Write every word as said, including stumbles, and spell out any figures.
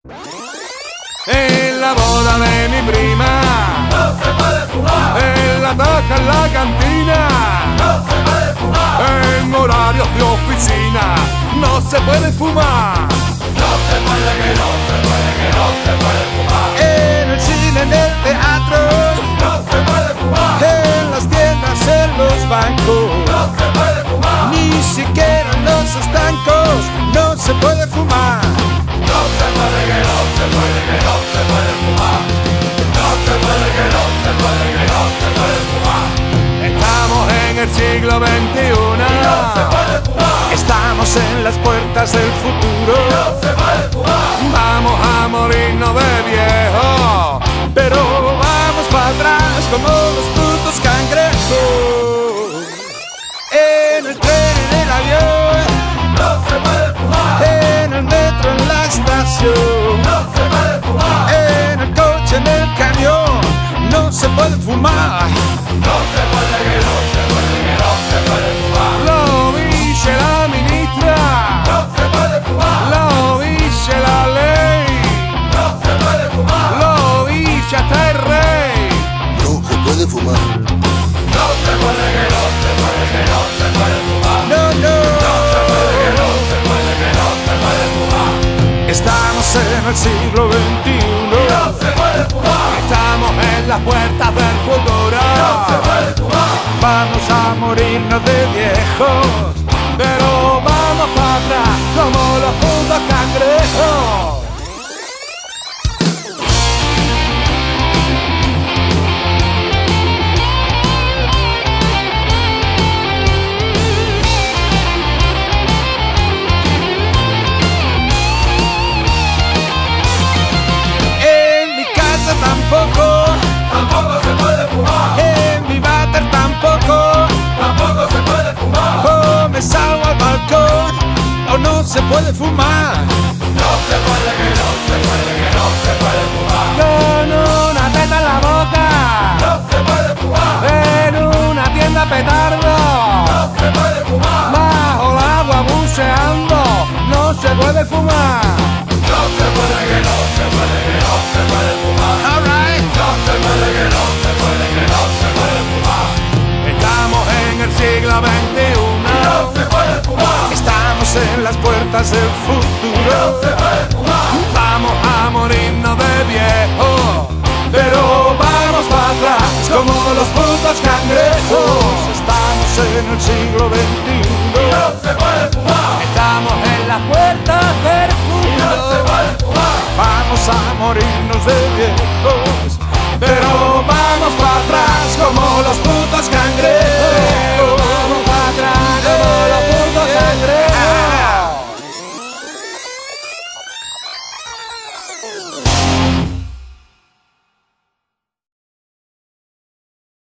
En la boda de mi prima no se puede fumar. En la taca en la cantina No se puede fumar. En horarios de oficina no se puede fumar. No se puede, que no se puede, que no se puede fumar. En el cine, en el teatro No se puede fumar. en las tiendas, en los bancos No se puede fumar. ni siquiera en los estancos no se puede fumar. No se puede, que no se puede, que no se puede fumar. No se puede, que no se puede, que no se puede fumar. Estamos en el siglo veintiuno No se puede fumar. Estamos en las puertas del futuro. No se puede fumar. Vamos a morirnos de viejo, Pero vamos para atrás como los putos cangrejos. En el tren, en el avión, No se puede fumar. en el metro, en la estación, No se puede fumar. en el coche, en el camión, no se puede fumar. No se puede, que no se puede, que no se puede fumar. lo dice la ministra, No se puede fumar. lo dice la ley, No se puede fumar. lo dice hasta el rey. No se puede fumar. No se puede, que no se puede, que no se puede fumar. No, no, No se puede, que no se puede, que no se puede fumar. estamos en el siglo veintiuno. No se puede fumar. Estamos en las puertas del futuro, No se puede fumar. Vamos a morirnos de viejos. pero vamos para atrás como los putos cangrejos. En mi casa tampoco, Tampoco se puede fumar. en mi váter tampoco. Tampoco se puede fumar. O me salgo al balcón o no se puede fumar. No se puede, que no se puede, que no se puede fumar. Con una teta en la boca, No se puede fumar. en una tienda petardo, No se puede fumar. bajo el agua buceando, no se puede fumar. No se puede, que no se puede, que no se puede fumar. Alright. No se puede, que no se puede, que no se puede fumar. Estamos en el siglo veintiuno, No se puede fumar. Estamos en las puertas del No futuro. se puede fumar. vamos a morirnos de viejo, pero vamos para atrás como los putos cangrejos. Estamos en el siglo veintiuno. No se puede fumar. Estamos en las puertas del No se futuro, puede fumar. Vamos a morirnos de viejos. pero vamos para atrás como los putos cangrejos. Vamos para atrás como los putos cangrejos.